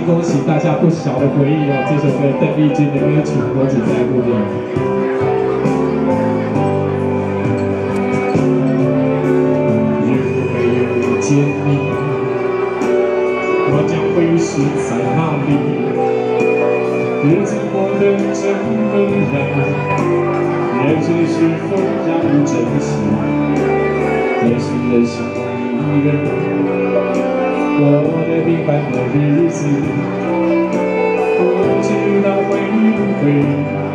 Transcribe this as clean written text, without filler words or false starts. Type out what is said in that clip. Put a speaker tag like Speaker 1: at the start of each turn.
Speaker 1: 勾起大家不小的回忆哦。这首歌邓丽君的歌曲《我只在乎你》。如没有遇见你，我将会是在哪里？日子过得这么难，人生是否要珍惜？也许人生一人过得平凡的日子，不知道会不会